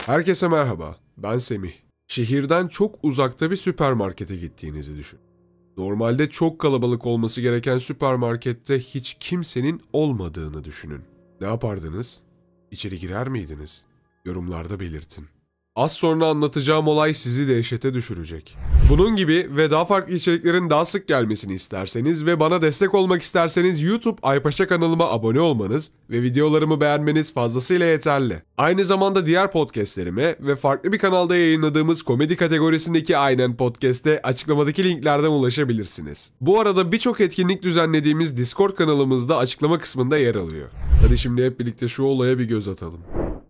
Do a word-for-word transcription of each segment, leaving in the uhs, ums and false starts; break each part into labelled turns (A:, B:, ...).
A: Herkese merhaba, ben Semih. Şehirden çok uzakta bir süpermarkete gittiğinizi düşün. Normalde çok kalabalık olması gereken süpermarkette hiç kimsenin olmadığını düşünün. Ne yapardınız? İçeri girer miydiniz? Yorumlarda belirtin. Az sonra anlatacağım olay sizi dehşete düşürecek. Bunun gibi ve daha farklı içeriklerin daha sık gelmesini isterseniz ve bana destek olmak isterseniz YouTube Aypaşa kanalıma abone olmanız ve videolarımı beğenmeniz fazlasıyla yeterli. Aynı zamanda diğer podcastlerime ve farklı bir kanalda yayınladığımız komedi kategorisindeki Aynen Podcast'e açıklamadaki linklerden ulaşabilirsiniz. Bu arada birçok etkinlik düzenlediğimiz Discord kanalımızda açıklama kısmında yer alıyor. Hadi şimdi hep birlikte şu olaya bir göz atalım.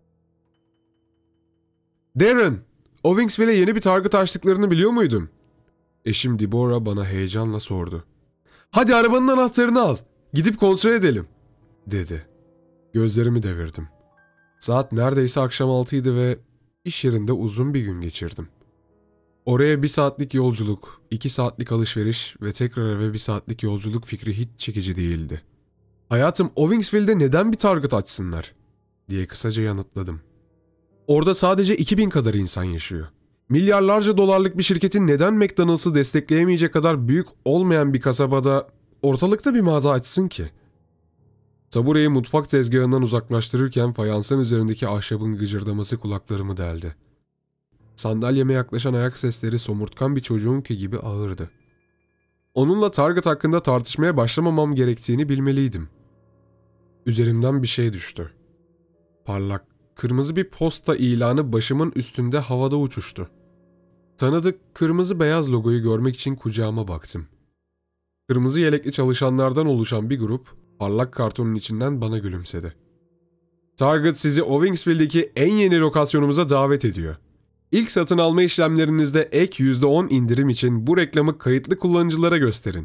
A: Darren, Owingsville'e yeni bir target açtıklarını biliyor muydun? Eşim Deborah bana heyecanla sordu. Hadi arabanın anahtarını al, gidip kontrol edelim, dedi. Gözlerimi devirdim. Saat neredeyse akşam altıydı ve iş yerinde uzun bir gün geçirdim. Oraya bir saatlik yolculuk, iki saatlik alışveriş ve tekrar eve bir saatlik yolculuk fikri hiç çekici değildi. Hayatım, Owingsville'de neden bir target açsınlar, diye kısaca yanıtladım. Orada sadece iki bin kadar insan yaşıyor. Milyarlarca dolarlık bir şirketin neden McDonald's'ı destekleyemeyecek kadar büyük olmayan bir kasabada ortalıkta bir mağaza açsın ki? Tabureyi mutfak tezgahından uzaklaştırırken fayansın üzerindeki ahşabın gıcırdaması kulaklarımı deldi. Sandalyeme yaklaşan ayak sesleri somurtkan bir çocuğunki gibi ağırdı. Onunla target hakkında tartışmaya başlamamam gerektiğini bilmeliydim. Üzerimden bir şey düştü. Parlak, kırmızı bir posta ilanı başımın üstünde havada uçuştu. Tanıdık kırmızı beyaz logoyu görmek için kucağıma baktım. Kırmızı yelekli çalışanlardan oluşan bir grup parlak kartonun içinden bana gülümsedi. Target sizi Owingsville'deki en yeni lokasyonumuza davet ediyor. İlk satın alma işlemlerinizde ek yüzde on indirim için bu reklamı kayıtlı kullanıcılara gösterin.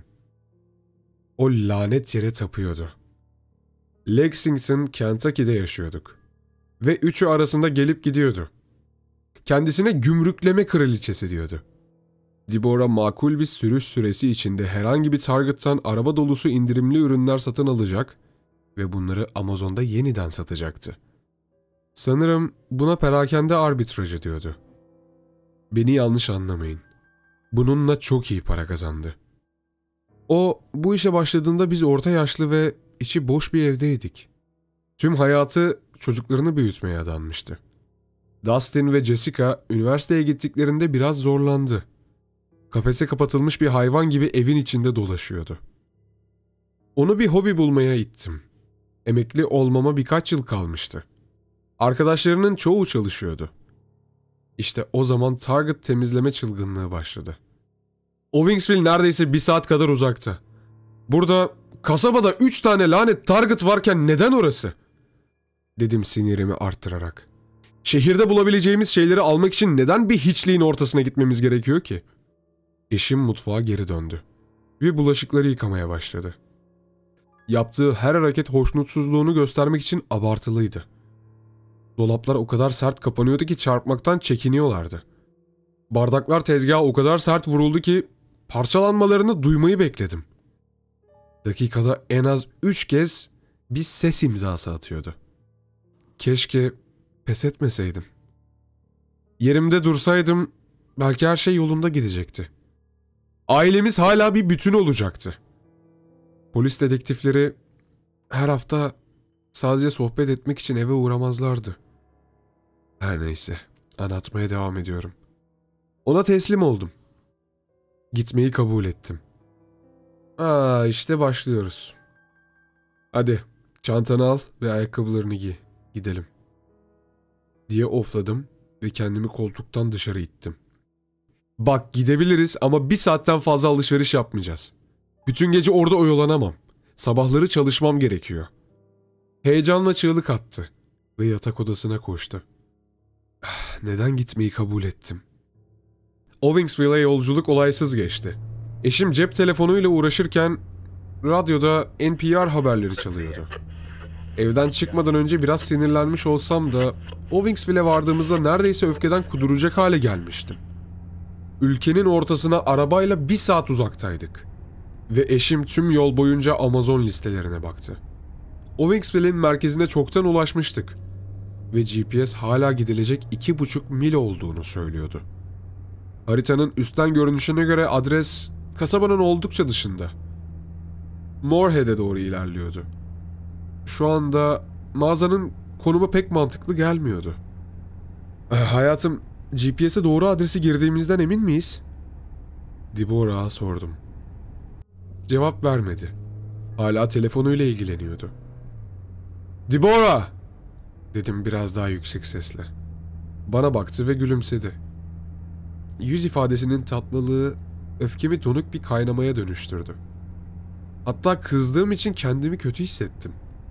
A: O lanet yere tapıyordu. Lexington, Kentucky'de yaşıyorduk. Ve üçü arasında gelip gidiyordu. Kendisine gümrükleme kraliçesi diyordu. Deborah makul bir sürüş süresi içinde herhangi bir Target'tan araba dolusu indirimli ürünler satın alacak ve bunları Amazon'da yeniden satacaktı. Sanırım buna perakende arbitrajı diyordu. Beni yanlış anlamayın. Bununla çok iyi para kazandı. O bu işe başladığında biz orta yaşlı ve içi boş bir evdeydik. Tüm hayatı çocuklarını büyütmeye adanmıştı. Dustin ve Jessica üniversiteye gittiklerinde biraz zorlandı. Kafese kapatılmış bir hayvan gibi evin içinde dolaşıyordu. Onu bir hobi bulmaya ittim. Emekli olmama birkaç yıl kalmıştı. Arkadaşlarının çoğu çalışıyordu. İşte o zaman Target temizleme çılgınlığı başladı. Owingsville neredeyse bir saat kadar uzakta. Burada, kasabada üç tane lanet Target varken neden orası? Dedim sinirimi arttırarak. Şehirde bulabileceğimiz şeyleri almak için neden bir hiçliğin ortasına gitmemiz gerekiyor ki? Eşim mutfağa geri döndü ve bulaşıkları yıkamaya başladı. Yaptığı her hareket hoşnutsuzluğunu göstermek için abartılıydı. Dolaplar o kadar sert kapanıyordu ki çarpmaktan çekiniyorlardı. Bardaklar tezgaha o kadar sert vuruldu ki parçalanmalarını duymayı bekledim. Dakikada en az üç kez bir ses imzası atıyordu. Keşke pes etmeseydim. Yerimde dursaydım belki her şey yolunda gidecekti. Ailemiz hala bir bütün olacaktı. Polis dedektifleri her hafta sadece sohbet etmek için eve uğramazlardı. Her neyse, anlatmaya devam ediyorum. Ona teslim oldum. Gitmeyi kabul ettim. Aa, işte başlıyoruz. Hadi, çantanı al ve ayakkabılarını giy. Gidelim, diye ofladım ve kendimi koltuktan dışarı ittim. Bak, gidebiliriz ama bir saatten fazla alışveriş yapmayacağız. Bütün gece orada oyalanamam. Sabahları çalışmam gerekiyor. Heyecanla çığlık attı ve yatak odasına koştu. Neden gitmeyi kabul ettim? Owingsville'e yolculuk olaysız geçti. Eşim cep telefonuyla uğraşırken radyoda N P R haberleri çalıyordu. Evden çıkmadan önce biraz sinirlenmiş olsam da Owingsville'e vardığımızda neredeyse öfkeden kuduracak hale gelmiştim. Ülkenin ortasına arabayla bir saat uzaktaydık. Ve eşim tüm yol boyunca Amazon listelerine baktı. Owingsville'in merkezine çoktan ulaşmıştık. ve G P S hala gidilecek iki buçuk mil olduğunu söylüyordu. Haritanın üstten görünüşüne göre adres kasabanın oldukça dışında. Moorhead'e doğru ilerliyordu. Şu anda mağazanın konumu pek mantıklı gelmiyordu. E, hayatım, G P S'e doğru adresi girdiğimizden emin miyiz? Deborah'a sordum. Cevap vermedi. Hala telefonuyla ilgileniyordu. Deborah! Dedim biraz daha yüksek sesle. Bana baktı ve gülümsedi. Yüz ifadesinin tatlılığı öfkemi donuk bir kaynamaya dönüştürdü. Hatta kızdığım için kendimi kötü hissettim.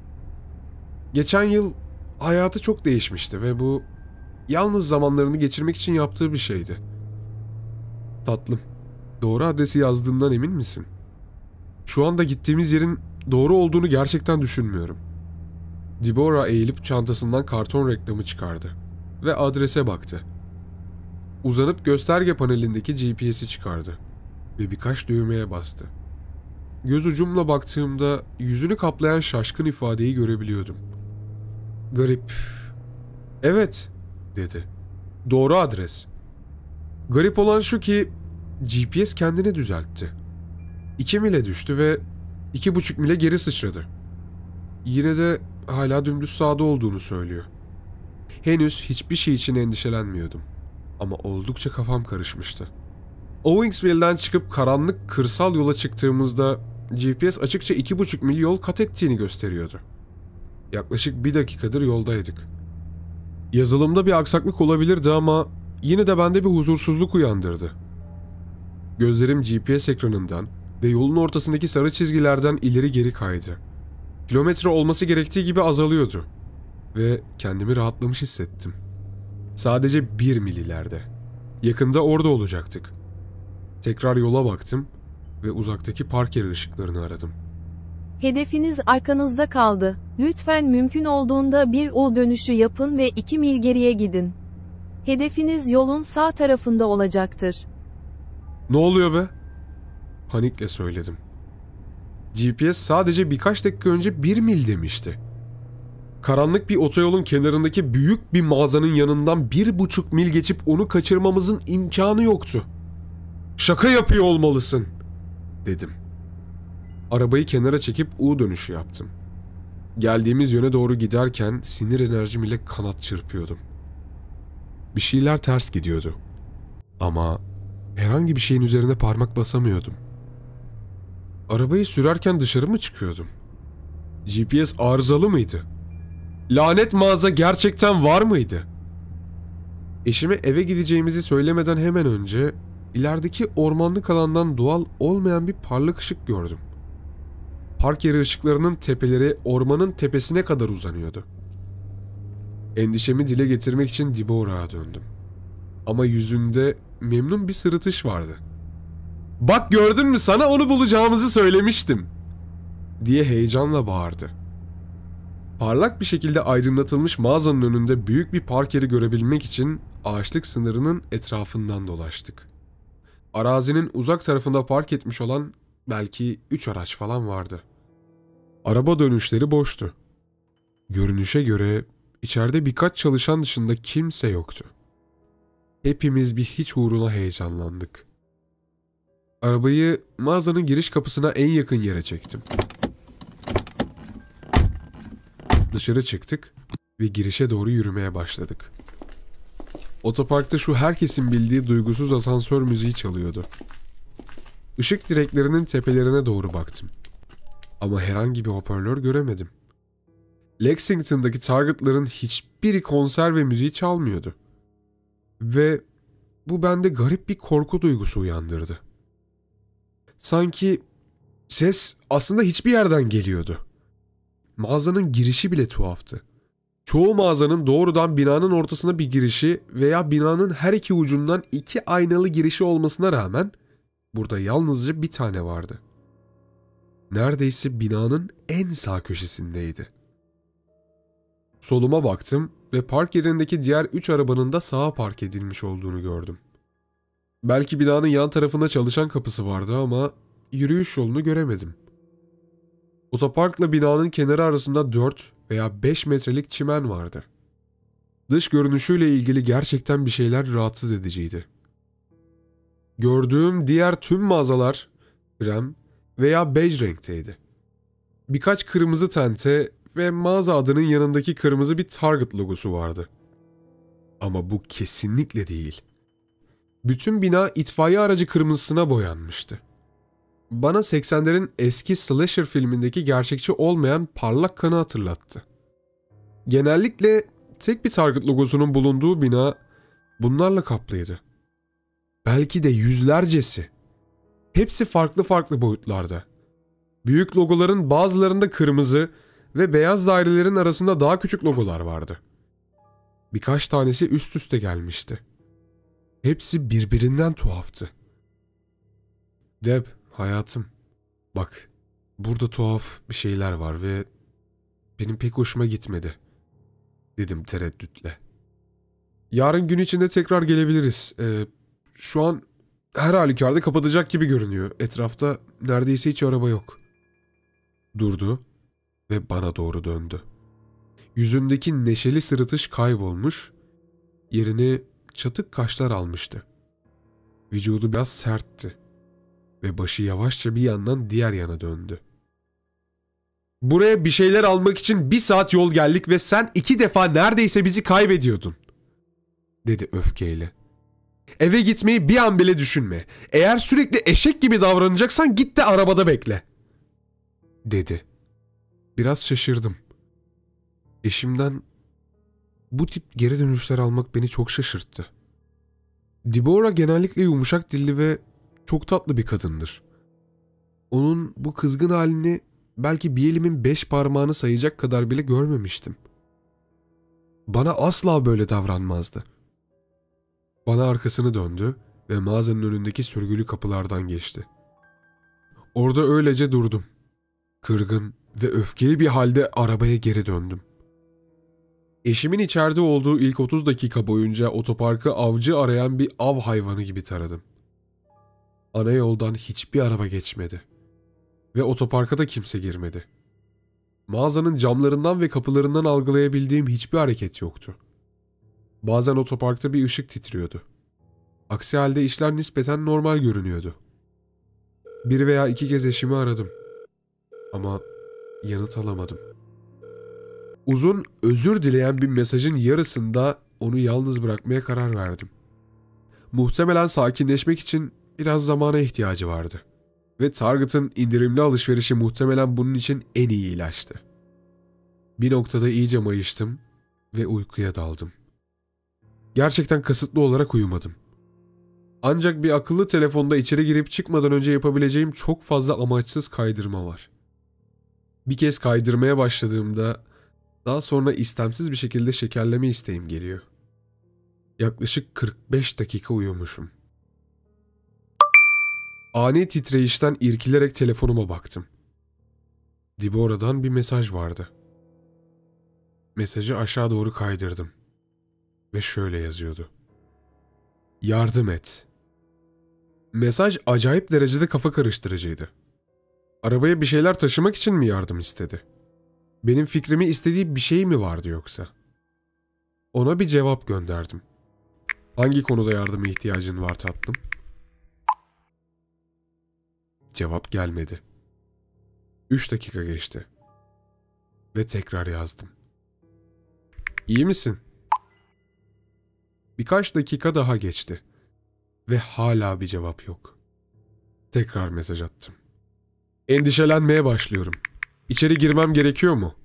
A: Geçen yıl hayatı çok değişmişti ve bu yalnız zamanlarını geçirmek için yaptığı bir şeydi. Tatlım, doğru adresi yazdığından emin misin? Şu anda gittiğimiz yerin doğru olduğunu gerçekten düşünmüyorum. Deborah eğilip çantasından karton reklamı çıkardı ve adrese baktı. Uzanıp gösterge panelindeki G P S'i çıkardı ve birkaç düğmeye bastı. Göz ucumla baktığımda yüzünü kaplayan şaşkın ifadeyi görebiliyordum. Garip. Evet, dedi. Doğru adres. Garip olan şu ki G P S kendini düzeltti. İki mile düştü ve iki buçuk mile geri sıçradı. Yine de hala dümdüz sağda olduğunu söylüyor. Henüz hiçbir şey için endişelenmiyordum. Ama oldukça kafam karışmıştı. Owingsville'den çıkıp karanlık kırsal yola çıktığımızda G P S açıkça iki buçuk mil yol kat ettiğini gösteriyordu. Yaklaşık bir dakikadır yoldaydık. Yazılımda bir aksaklık olabilirdi ama yine de bende bir huzursuzluk uyandırdı. Gözlerim G P S ekranından ve yolun ortasındaki sarı çizgilerden ileri geri kaydı. Kilometre olması gerektiği gibi azalıyordu ve kendimi rahatlamış hissettim. Sadece bir mil ileride. Yakında orada olacaktık. Tekrar yola baktım ve uzaktaki park yeri ışıklarını aradım.
B: Hedefiniz arkanızda kaldı. Lütfen mümkün olduğunda bir U dönüşü yapın ve iki mil geriye gidin. Hedefiniz yolun sağ tarafında olacaktır.
A: Ne oluyor be? Panikle söyledim. G P S sadece birkaç dakika önce bir mil demişti. Karanlık bir otoyolun kenarındaki büyük bir mağazanın yanından bir buçuk mil geçip onu kaçırmamızın imkanı yoktu. Şaka yapıyor olmalısın, dedim. Arabayı kenara çekip U dönüşü yaptım. Geldiğimiz yöne doğru giderken sinir enerjim ile kanat çırpıyordum. Bir şeyler ters gidiyordu. Ama herhangi bir şeyin üzerine parmak basamıyordum. Arabayı sürerken dışarı mı çıkıyordum? G P S arızalı mıydı? Lanet mağaza gerçekten var mıydı? Eşime eve gideceğimizi söylemeden hemen önce ilerideki ormanlık alandan doğal olmayan bir parlak ışık gördüm. Park yeri ışıklarının tepeleri ormanın tepesine kadar uzanıyordu. Endişemi dile getirmek için Deborah'a döndüm. Ama yüzünde memnun bir sırıtış vardı. "Bak gördün mü, sana onu bulacağımızı söylemiştim," diye heyecanla bağırdı. Parlak bir şekilde aydınlatılmış mağazanın önünde büyük bir park yeri görebilmek için ağaçlık sınırının etrafından dolaştık. Arazinin uzak tarafında park etmiş olan belki üç araç falan vardı. Araba dönüşleri boştu. Görünüşe göre içeride birkaç çalışan dışında kimse yoktu. Hepimiz bir hiç uğruna heyecanlandık. Arabayı mağazanın giriş kapısına en yakın yere çektim. Dışarı çıktık ve girişe doğru yürümeye başladık. Otoparkta şu herkesin bildiği duygusuz asansör müziği çalıyordu. Işık direklerinin tepelerine doğru baktım. Ama herhangi bir hoparlör göremedim. Lexington'daki Target'ların hiçbiri konser ve müziği çalmıyordu. Ve bu bende garip bir korku duygusu uyandırdı. Sanki ses aslında hiçbir yerden geliyordu. Mağazanın girişi bile tuhaftı. Çoğu mağazanın doğrudan binanın ortasına bir girişi veya binanın her iki ucundan iki aynalı girişi olmasına rağmen burada yalnızca bir tane vardı. Neredeyse binanın en sağ köşesindeydi. Soluma baktım ve park yerindeki diğer üç arabanın da sağa park edilmiş olduğunu gördüm. Belki binanın yan tarafında çalışan kapısı vardı ama yürüyüş yolunu göremedim. Otoparkla binanın kenarı arasında dört veya beş metrelik çimen vardı. Dış görünüşüyle ilgili gerçekten bir şeyler rahatsız ediciydi. Gördüğüm diğer tüm mağazalar krem veya bej renkteydi. Birkaç kırmızı tente ve mağaza adının yanındaki kırmızı bir Target logosu vardı. Ama bu kesinlikle değil. Bütün bina itfaiye aracı kırmızısına boyanmıştı. Bana seksenlerin eski slasher filmindeki gerçekçi olmayan parlak kanı hatırlattı. Genellikle tek bir Target logosunun bulunduğu bina bunlarla kaplıydı. Belki de yüzlercesi. Hepsi farklı farklı boyutlarda. Büyük logoların bazılarında kırmızı ve beyaz dairelerin arasında daha küçük logolar vardı. Birkaç tanesi üst üste gelmişti. Hepsi birbirinden tuhaftı. Deb, hayatım, bak, burada tuhaf bir şeyler var ve benim pek hoşuma gitmedi, dedim tereddütle. Yarın gün içinde tekrar gelebiliriz. Ee, şu an her halükarda kapatacak gibi görünüyor. Etrafta neredeyse hiç araba yok. Durdu ve bana doğru döndü. Yüzündeki neşeli sırıtış kaybolmuş, yerini çatık kaşlar almıştı. Vücudu biraz sertti ve başı yavaşça bir yandan diğer yana döndü. Buraya bir şeyler almak için bir saat yol geldik ve sen iki defa neredeyse bizi kaybediyordun, dedi öfkeyle. Eve gitmeyi bir an bile düşünme. Eğer sürekli eşek gibi davranacaksan git de arabada bekle, dedi. Biraz şaşırdım. Eşimden bu tip geri dönüşler almak beni çok şaşırttı. Deborah genellikle yumuşak dilli ve çok tatlı bir kadındır. Onun bu kızgın halini belki bir elimin beş parmağını sayacak kadar bile görmemiştim. Bana asla böyle davranmazdı. Bana arkasını döndü ve mağazanın önündeki sürgülü kapılardan geçti. Orada öylece durdum. Kırgın ve öfkeli bir halde arabaya geri döndüm. Eşimin içeride olduğu ilk otuz dakika boyunca otoparkı avcı arayan bir av hayvanı gibi taradım. Ana yoldan hiçbir araba geçmedi. Ve otoparka da kimse girmedi. Mağazanın camlarından ve kapılarından algılayabildiğim hiçbir hareket yoktu. Bazen otoparkta bir ışık titriyordu. Aksi halde işler nispeten normal görünüyordu. Bir veya iki kez eşimi aradım. Ama yanıt alamadım. Uzun, özür dileyen bir mesajın yarısında onu yalnız bırakmaya karar verdim. Muhtemelen sakinleşmek için biraz zamana ihtiyacı vardı. Ve Target'ın indirimli alışverişi muhtemelen bunun için en iyi ilaçtı. Bir noktada iyice mayıştım ve uykuya daldım. Gerçekten kasıtlı olarak uyumadım. Ancak bir akıllı telefonda içeri girip çıkmadan önce yapabileceğim çok fazla amaçsız kaydırma var. Bir kez kaydırmaya başladığımda daha sonra istemsiz bir şekilde şekerleme isteğim geliyor. Yaklaşık kırk beş dakika uyumuşum. Ani titreyişten irkilerek telefonuma baktım. Deborah'dan bir mesaj vardı. Mesajı aşağı doğru kaydırdım. Ve şöyle yazıyordu. Yardım et. Mesaj acayip derecede kafa karıştırıcıydı. Arabaya bir şeyler taşımak için mi yardım istedi? Benim fikrimi istediği bir şey mi vardı yoksa? Ona bir cevap gönderdim. Hangi konuda yardıma ihtiyacın var tatlım? Cevap gelmedi. Üç dakika geçti. Ve tekrar yazdım. İyi misin? Birkaç dakika daha geçti. Ve hala bir cevap yok. Tekrar mesaj attım. Endişelenmeye başlıyorum. İçeri girmem gerekiyor mu?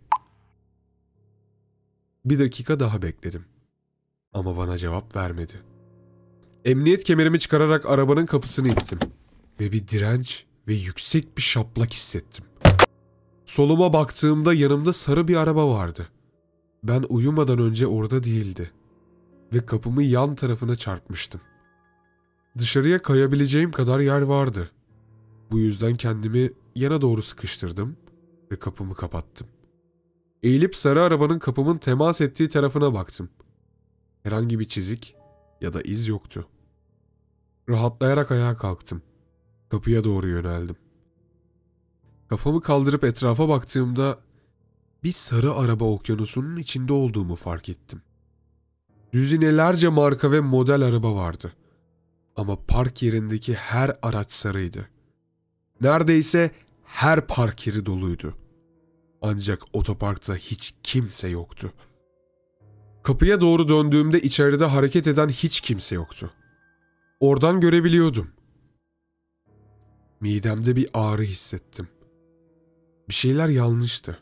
A: Bir dakika daha bekledim. Ama bana cevap vermedi. Emniyet kemerimi çıkararak arabanın kapısını ittim. Ve bir direnç ve yüksek bir şaplak hissettim. Soluma baktığımda yanımda sarı bir araba vardı. Ben uyumadan önce orada değildi. Ve kapımı yan tarafına çarpmıştım. Dışarıya kayabileceğim kadar yer vardı. Bu yüzden kendimi yana doğru sıkıştırdım ve kapımı kapattım. Eğilip sarı arabanın kapımın temas ettiği tarafına baktım. Herhangi bir çizik ya da iz yoktu. Rahatlayarak ayağa kalktım. Kapıya doğru yöneldim. Kafamı kaldırıp etrafa baktığımda bir sarı araba okyanusunun içinde olduğumu fark ettim. Düzinelerce marka ve model araba vardı. Ama park yerindeki her araç sarıydı. Neredeyse her park yeri doluydu. Ancak otoparkta hiç kimse yoktu. Kapıya doğru döndüğümde içeride hareket eden hiç kimse yoktu. Oradan görebiliyordum. Midemde bir ağrı hissettim. Bir şeyler yanlıştı.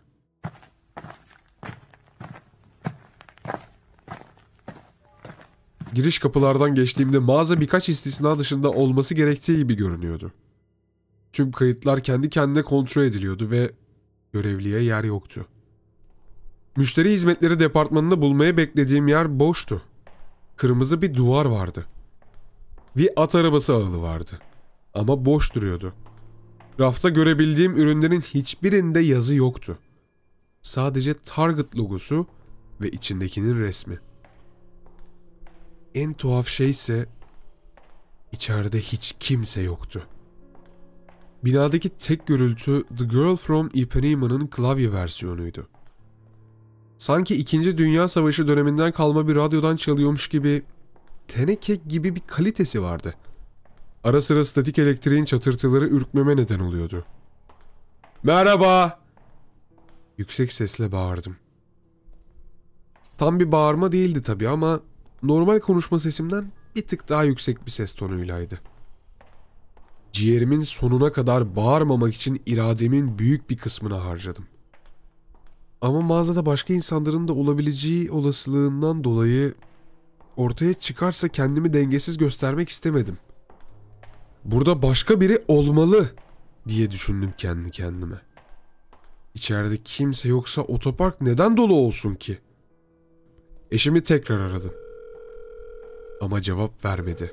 A: Giriş kapılardan geçtiğimde mağaza birkaç istisna dışında olması gerektiği gibi görünüyordu. Tüm kayıtlar kendi kendine kontrol ediliyordu ve görevliye yer yoktu. Müşteri hizmetleri departmanını bulmaya beklediğim yer boştu. Kırmızı bir duvar vardı. Bir at arabası ağılı vardı. Ama boş duruyordu. Rafta görebildiğim ürünlerin hiçbirinde yazı yoktu. Sadece Target logosu ve içindekinin resmi. En tuhaf şey ise içeride hiç kimse yoktu. Binadaki tek gürültü The Girl from Ipanema'nın klavye versiyonuydu. Sanki İkinci Dünya Savaşı döneminden kalma bir radyodan çalıyormuş gibi, teneke gibi bir kalitesi vardı. Ara sıra statik elektriğin çatırtıları ürkmeme neden oluyordu. "Merhaba!" Yüksek sesle bağırdım. Tam bir bağırma değildi tabii ama normal konuşma sesimden bir tık daha yüksek bir ses tonuylaydı. Ciğerimin sonuna kadar bağırmamak için irademin büyük bir kısmını harcadım. Ama mağazada başka insanların da olabileceği olasılığından dolayı ortaya çıkarsa kendimi dengesiz göstermek istemedim. Burada başka biri olmalı diye düşündüm kendi kendime. İçeride kimse yoksa otopark neden dolu olsun ki? Eşimi tekrar aradım. Ama cevap vermedi.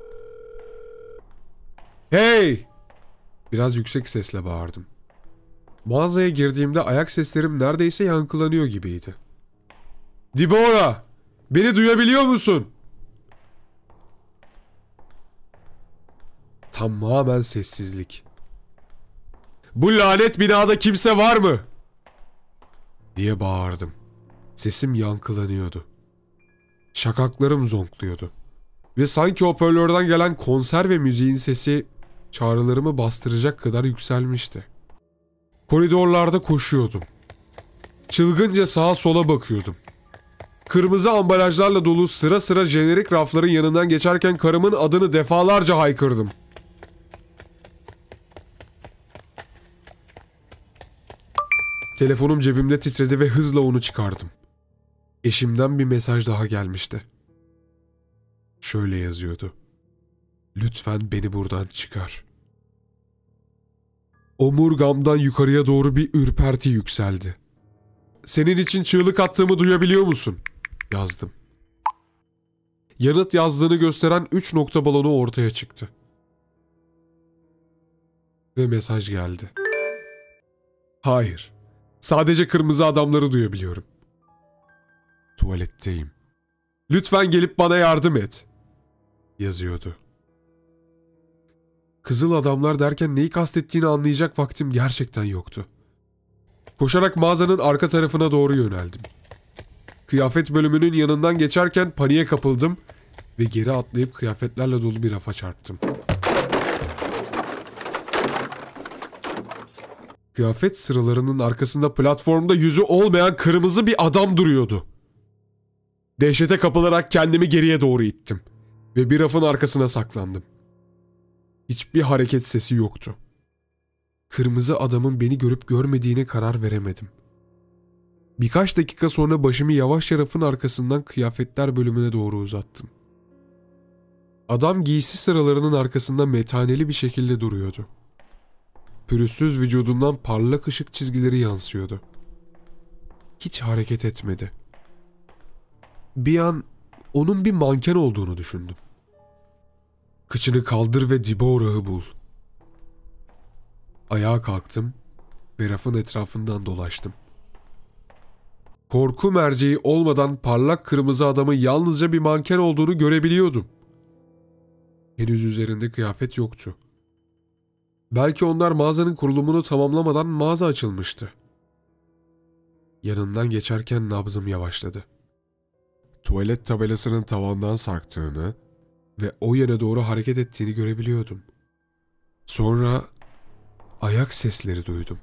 A: "Hey!" Biraz yüksek sesle bağırdım. Mağazaya girdiğimde ayak seslerim neredeyse yankılanıyor gibiydi. "Deborah! Beni duyabiliyor musun?" Tamamen sessizlik. "Bu lanet binada kimse var mı?" diye bağırdım. Sesim yankılanıyordu. Şakaklarım zonkluyordu. Ve sanki hoparlörden gelen konserve müziğin sesi çağrılarımı bastıracak kadar yükselmişti. Koridorlarda koşuyordum. Çılgınca sağa sola bakıyordum. Kırmızı ambalajlarla dolu sıra sıra jenerik rafların yanından geçerken karımın adını defalarca haykırdım. Telefonum cebimde titredi ve hızla onu çıkardım. Eşimden bir mesaj daha gelmişti. Şöyle yazıyordu: "Lütfen beni buradan çıkar." Omurgamdan yukarıya doğru bir ürperti yükseldi. "Senin için çığlık attığımı duyabiliyor musun?" yazdım. Yanıt yazdığını gösteren üç nokta balonu ortaya çıktı. Ve mesaj geldi. "Hayır. Sadece kırmızı adamları duyabiliyorum. Tuvaletteyim. Lütfen gelip bana yardım et." yazıyordu. Kızıl adamlar derken neyi kastettiğini anlayacak vaktim gerçekten yoktu. Koşarak mağazanın arka tarafına doğru yöneldim. Kıyafet bölümünün yanından geçerken paniğe kapıldım ve geri atlayıp kıyafetlerle dolu bir rafa çarptım. Kıyafet sıralarının arkasında platformda yüzü olmayan kırmızı bir adam duruyordu. Dehşete kapılarak kendimi geriye doğru ittim ve bir rafın arkasına saklandım. Hiçbir hareket sesi yoktu. Kırmızı adamın beni görüp görmediğine karar veremedim. Birkaç dakika sonra başımı yavaşça rafın arkasından kıyafetler bölümüne doğru uzattım. Adam giysi sıralarının arkasında metaneli bir şekilde duruyordu. Pürüzsüz vücudundan parlak ışık çizgileri yansıyordu. Hiç hareket etmedi. Bir an onun bir manken olduğunu düşündüm. "Kıçını kaldır ve Deborah'ı bul." Ayağa kalktım ve rafın etrafından dolaştım. Korku merceği olmadan parlak kırmızı adamın yalnızca bir manken olduğunu görebiliyordum. Henüz üzerinde kıyafet yoktu. Belki onlar mağazanın kurulumunu tamamlamadan mağaza açılmıştı. Yanından geçerken nabzım yavaşladı. tuvalet tabelasının tavandan sarktığını ve o yöne doğru hareket ettiğini görebiliyordum. Sonra ayak sesleri duydum.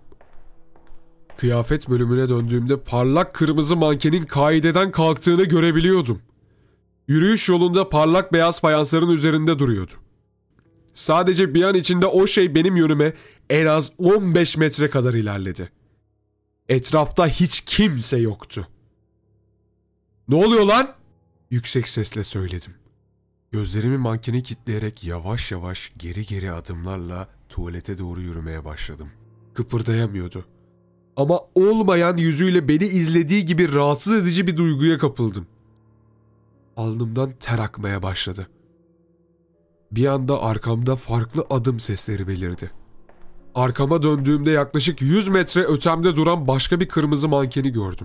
A: Kıyafet bölümüne döndüğümde parlak kırmızı mankenin kaideden kalktığını görebiliyordum. Yürüyüş yolunda parlak beyaz fayansların üzerinde duruyordu. Sadece bir an içinde o şey benim yönüme en az on beş metre kadar ilerledi. Etrafta hiç kimse yoktu. "Ne oluyor lan?" yüksek sesle söyledim. Gözlerimi mankene kilitleyerek yavaş yavaş geri geri adımlarla tuvalete doğru yürümeye başladım. Kıpırdayamıyordu. Ama olmayan yüzüyle beni izlediği gibi rahatsız edici bir duyguya kapıldım. Alnımdan ter akmaya başladı. Bir anda arkamda farklı adım sesleri belirdi. Arkama döndüğümde yaklaşık yüz metre ötemde duran başka bir kırmızı mankeni gördüm.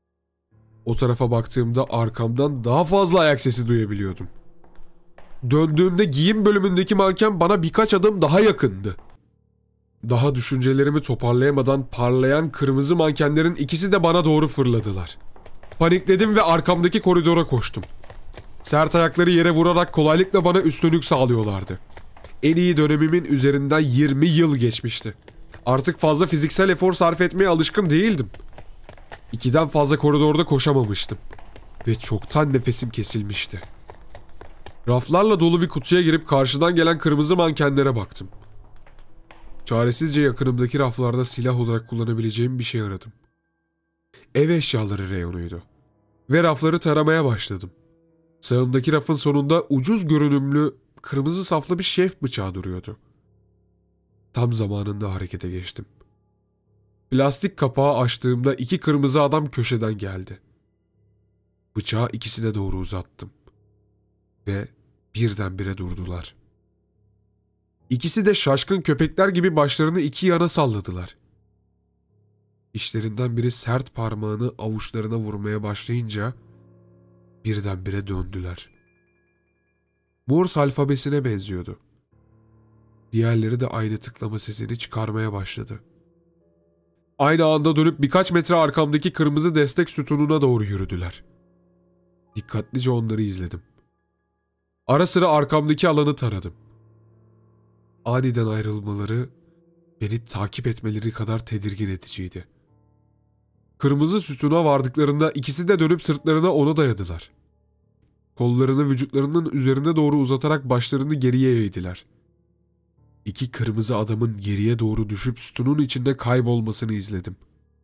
A: O tarafa baktığımda arkamdan daha fazla ayak sesi duyabiliyordum. Döndüğümde giyim bölümündeki manken bana birkaç adım daha yakındı. Daha düşüncelerimi toparlayamadan parlayan kırmızı mankenlerin ikisi de bana doğru fırladılar. Panikledim ve arkamdaki koridora koştum. Sert ayakları yere vurarak kolaylıkla bana üstünlük sağlıyorlardı. En iyi dönemimin üzerinden yirmi yıl geçmişti. Artık fazla fiziksel efor sarf etmeye alışkın değildim. İkiden fazla koridorda koşamamıştım. Ve çoktan nefesim kesilmişti. Raflarla dolu bir kutuya girip karşıdan gelen kırmızı mankenlere baktım. Çaresizce yakınımdaki raflarda silah olarak kullanabileceğim bir şey aradım. Ev eşyaları reyonuydu. Ve rafları taramaya başladım. Sağımdaki rafın sonunda ucuz görünümlü, kırmızı saflı bir şef bıçağı duruyordu. Tam zamanında harekete geçtim. Plastik kapağı açtığımda iki kırmızı adam köşeden geldi. Bıçağı ikisine doğru uzattım. Ve birdenbire durdular. İkisi de şaşkın köpekler gibi başlarını iki yana salladılar. İşlerinden biri sert parmağını avuçlarına vurmaya başlayınca birdenbire döndüler. Morse alfabesine benziyordu. Diğerleri de aynı tıklama sesini çıkarmaya başladı. Aynı anda dönüp birkaç metre arkamdaki kırmızı destek sütununa doğru yürüdüler. Dikkatlice onları izledim. Ara sıra arkamdaki alanı taradım. Aniden ayrılmaları, beni takip etmeleri kadar tedirgin ediciydi. Kırmızı sütuna vardıklarında ikisi de dönüp sırtlarına ona dayadılar. Kollarını vücutlarının üzerine doğru uzatarak başlarını geriye eğdiler. İki kırmızı adamın geriye doğru düşüp sütunun içinde kaybolmasını izledim.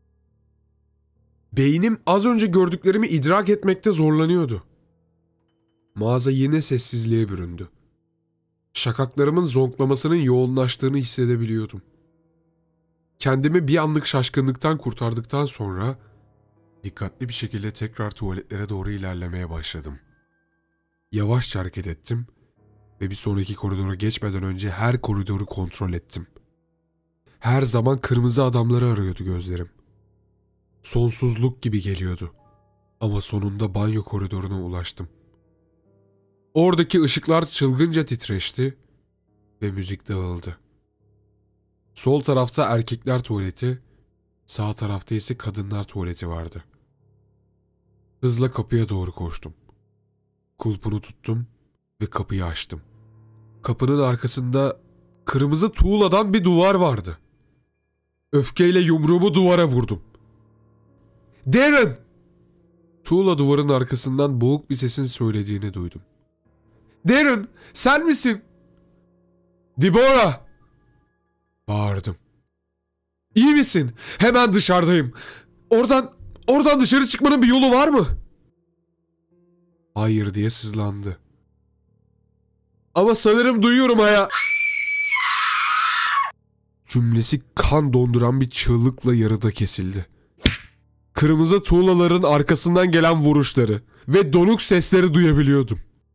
A: Beynim az önce gördüklerimi idrak etmekte zorlanıyordu. Mağaza yine sessizliğe büründü. Şakaklarımın zonklamasının yoğunlaştığını hissedebiliyordum. Kendimi bir anlık şaşkınlıktan kurtardıktan sonra dikkatli bir şekilde tekrar tuvaletlere doğru ilerlemeye başladım. Yavaşça hareket ettim ve bir sonraki koridora geçmeden önce her koridoru kontrol ettim. Her zaman kırmızı adamları arıyordu gözlerim. Sonsuzluk gibi geliyordu. Ama sonunda banyo koridoruna ulaştım. Oradaki ışıklar çılgınca titreşti ve müzik dağıldı. Sol tarafta erkekler tuvaleti, sağ tarafta ise kadınlar tuvaleti vardı. Hızla kapıya doğru koştum. Kulpunu tuttum ve kapıyı açtım. Kapının arkasında kırmızı tuğladan bir duvar vardı. Öfkeyle yumruğumu duvara vurdum. "Darren!" Tuğla duvarın arkasından boğuk bir sesin söylediğini duydum. "Darren, sen misin?" "Deborah!" bağırdım. "İyi misin? Hemen dışarıdayım. Oradan, oradan dışarı çıkmanın bir yolu var mı?" "Hayır" diye sızlandı. "Ama sanırım duyuyorum haya." Cümlesi kan donduran bir çığlıkla yarıda kesildi. Kırmızı tuğlaların arkasından gelen vuruşları ve donuk sesleri duyabiliyordum.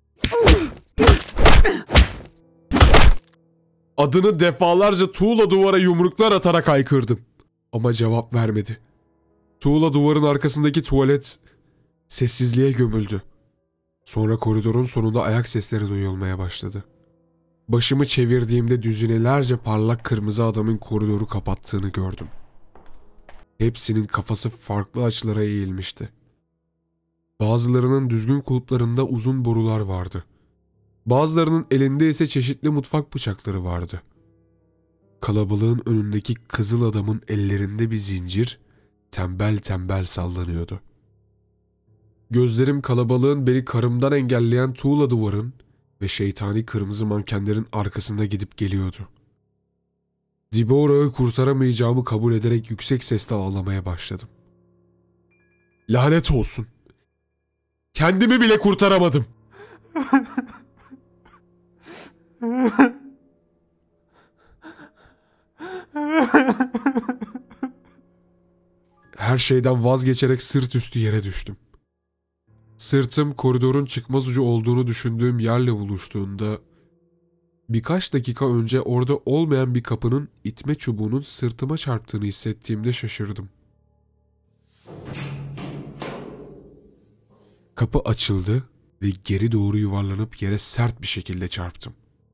A: Adını defalarca tuğla duvara yumruklar atarak haykırdım. Ama cevap vermedi. Tuğla duvarın arkasındaki tuvalet sessizliğe gömüldü. Sonra koridorun sonunda ayak sesleri duyulmaya başladı. Başımı çevirdiğimde düzinelerce parlak kırmızı adamın koridoru kapattığını gördüm. Hepsinin kafası farklı açılara eğilmişti. Bazılarının düzgün kulplarında uzun borular vardı. Bazılarının elinde ise çeşitli mutfak bıçakları vardı. Kalabalığın önündeki kızıl adamın ellerinde bir zincir tembel tembel sallanıyordu. Gözlerim kalabalığın beni karımdan engelleyen tuğla duvarın ve şeytani kırmızı mankenlerin arkasında gidip geliyordu. Deborah'ı kurtaramayacağımı kabul ederek yüksek sesle ağlamaya başladım. Lanet olsun. Kendimi bile kurtaramadım. Her şeyden vazgeçerek sırt üstü yere düştüm. Sırtım koridorun çıkmaz ucu olduğunu düşündüğüm yerle buluştuğunda birkaç dakika önce orada olmayan bir kapının itme çubuğunun sırtıma çarptığını hissettiğimde şaşırdım. Kapı açıldı ve geri doğru yuvarlanıp yere sert bir şekilde çarptım.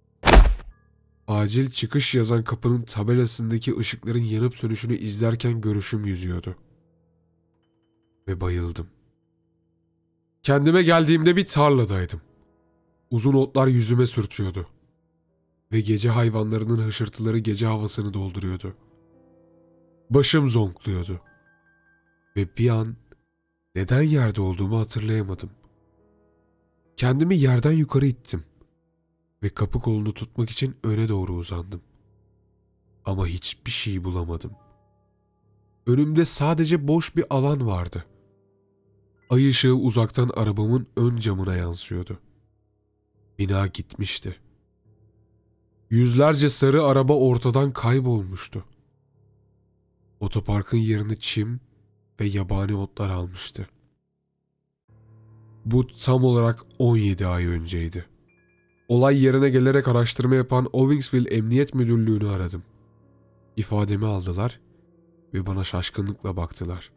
A: Acil çıkış yazan kapının tabelasındaki ışıkların yanıp sönüşünü izlerken görüşüm yüzüyordu. Ve bayıldım. Kendime geldiğimde bir tarladaydım. Uzun otlar yüzüme sürtüyordu. Ve gece hayvanlarının hışırtıları gece havasını dolduruyordu. Başım zonkluyordu. Ve bir an neden yerde olduğumu hatırlayamadım. Kendimi yerden yukarı ittim. Ve kapı kolunu tutmak için öne doğru uzandım. Ama hiçbir şey bulamadım. Önümde sadece boş bir alan vardı. Ay ışığı uzaktan arabamın ön camına yansıyordu. Bina gitmişti. Yüzlerce sarı araba ortadan kaybolmuştu. Otoparkın yerini çim ve yabani otlar almıştı. Bu tam olarak on yedi ay önceydi. Olay yerine gelerek araştırma yapan Owingsville Emniyet Müdürlüğü'nü aradım. İfademi aldılar ve bana şaşkınlıkla baktılar.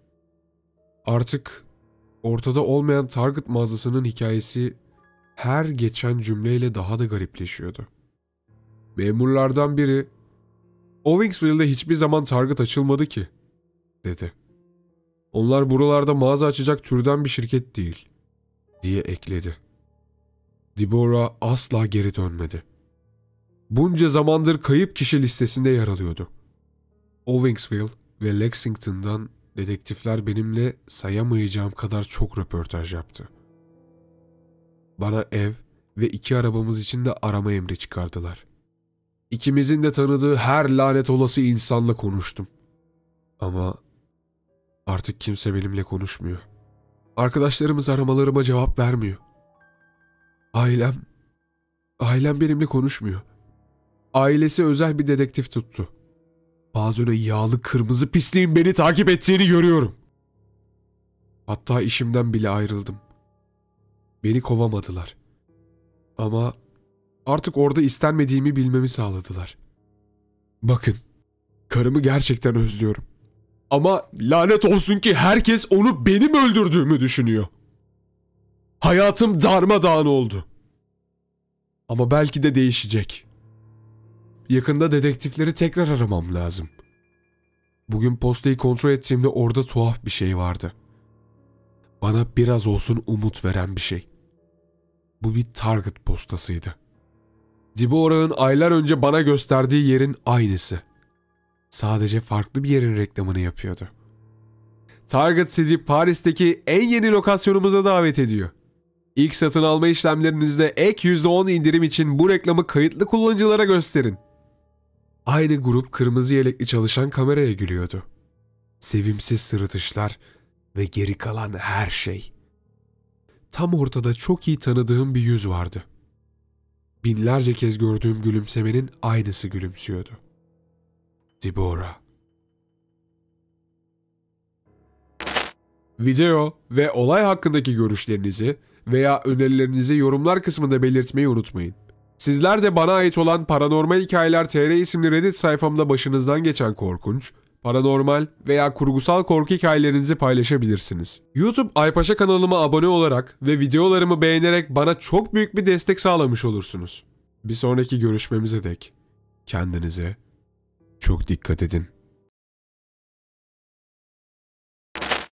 A: Artık ortada olmayan Target mağazasının hikayesi her geçen cümleyle daha da garipleşiyordu. Memurlardan biri, "Owingsville'de hiçbir zaman Target açılmadı ki," dedi. "Onlar buralarda mağaza açacak türden bir şirket değil," diye ekledi. Deborah asla geri dönmedi. Bunca zamandır kayıp kişi listesinde yer alıyordu. Owingsville ve Lexington'dan dedektifler benimle sayamayacağım kadar çok röportaj yaptı. Bana ev ve iki arabamız için de arama emri çıkardılar. İkimizin de tanıdığı her lanet olası insanla konuştum. Ama artık kimse benimle konuşmuyor. Arkadaşlarımız aramalarıma cevap vermiyor. Ailem, ailem benimle konuşmuyor. Ailesi özel bir dedektif tuttu. Bazen o yağlı kırmızı pisliğin beni takip ettiğini görüyorum. Hatta işimden bile ayrıldım. Beni kovamadılar. Ama artık orada istenmediğimi bilmemi sağladılar. Bakın, karımı gerçekten özlüyorum. Ama lanet olsun ki herkes onu benim öldürdüğümü düşünüyor. Hayatım darmadağın oldu. Ama belki de değişecek. Yakında dedektifleri tekrar aramam lazım. Bugün postayı kontrol ettiğimde orada tuhaf bir şey vardı. Bana biraz olsun umut veren bir şey. Bu bir Target postasıydı. Deborah'ın aylar önce bana gösterdiği yerin aynısı. Sadece farklı bir yerin reklamını yapıyordu. Target sizi Paris'teki en yeni lokasyonumuza davet ediyor. İlk satın alma işlemlerinizde ek yüzde on indirim için bu reklamı kayıtlı kullanıcılara gösterin. Aynı grup kırmızı yelekli çalışan kameraya gülüyordu. Sevimsiz sırıtışlar ve geri kalan her şey. Tam ortada çok iyi tanıdığım bir yüz vardı. Binlerce kez gördüğüm gülümsemenin aynısı gülümsüyordu. Deborah. Video ve olay hakkındaki görüşlerinizi veya önerilerinizi yorumlar kısmında belirtmeyi unutmayın. Sizler de bana ait olan Paranormal Hikayeler T R isimli Reddit sayfamda başınızdan geçen korkunç, paranormal veya kurgusal korku hikayelerinizi paylaşabilirsiniz. YouTube Aypaşa kanalıma abone olarak ve videolarımı beğenerek bana çok büyük bir destek sağlamış olursunuz. Bir sonraki görüşmemize dek kendinize çok dikkat edin.